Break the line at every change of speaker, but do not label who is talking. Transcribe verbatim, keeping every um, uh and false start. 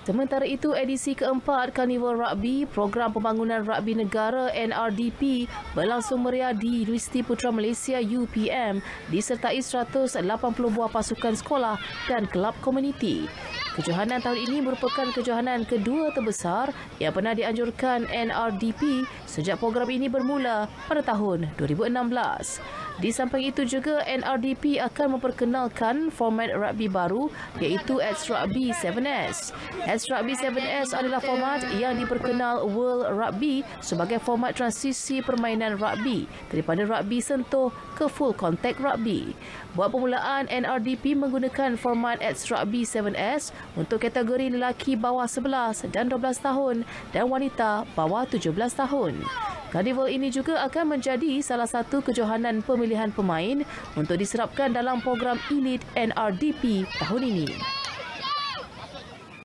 Sementara itu, edisi keempat Karnival Rugby, Program Pembangunan Rugby Negara N R D P berlangsung meriah di Universiti Putra Malaysia U P M disertai seratus lapan puluh buah pasukan sekolah dan kelab komuniti. Kejohanan tahun ini merupakan kejohanan kedua terbesar yang pernah dianjurkan N R D P sejak program ini bermula pada tahun dua ribu enam belas. Di samping itu juga, N R D P akan memperkenalkan format rugby baru iaitu X-Rugby tujuh S. X-Rugby tujuh S adalah format yang diperkenal World Rugby sebagai format transisi permainan rugby daripada rugby sentuh ke full contact rugby. Buat permulaan, N R D P menggunakan format X-Rugby tujuh S untuk kategori lelaki bawah sebelas dan dua belas tahun dan wanita bawah tujuh belas tahun. Karnival ini juga akan menjadi salah satu kejohanan pemilihan pemain untuk diserapkan dalam program Elite N R D P tahun ini.